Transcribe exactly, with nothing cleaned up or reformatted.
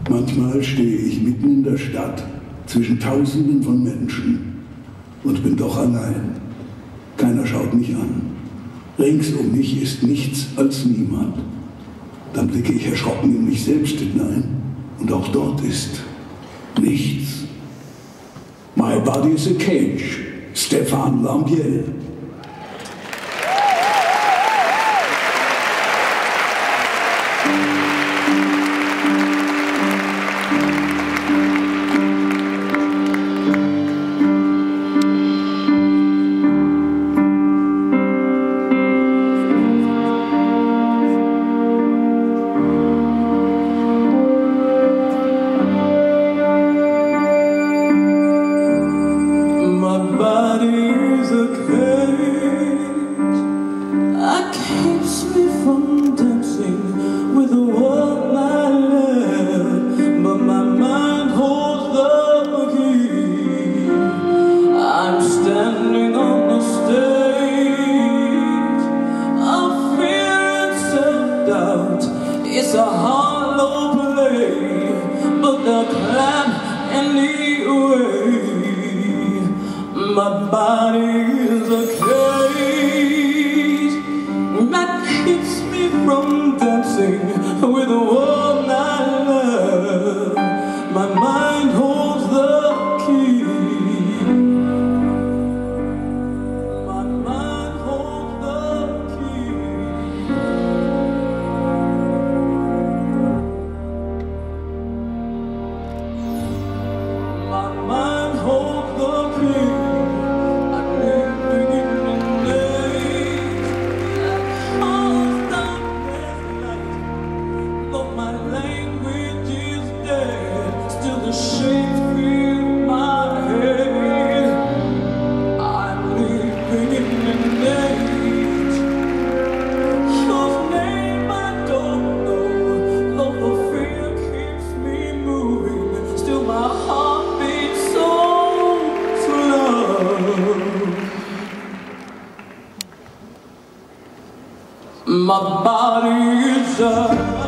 Manchmal stehe ich mitten in der Stadt zwischen Tausenden von Menschen und bin doch allein. Keiner schaut mich an. Rings um mich ist nichts als niemand. Dann blicke ich erschrocken in mich selbst hinein und auch dort ist nichts. My body is a cage. Stéphane Lambiel. It's a hollow play, but they'll climb anyway. My body is a cage that keeps me from dancing with the one I love. My mind holds the key. My mind holds the key. My mind holds the key. I live beginning days that caused darkness light. Though my language is dead, still the shapes fill my head. I'm living in days whose name I don't know. Though the fear keeps me moving, still my heart beats so slow. My body is a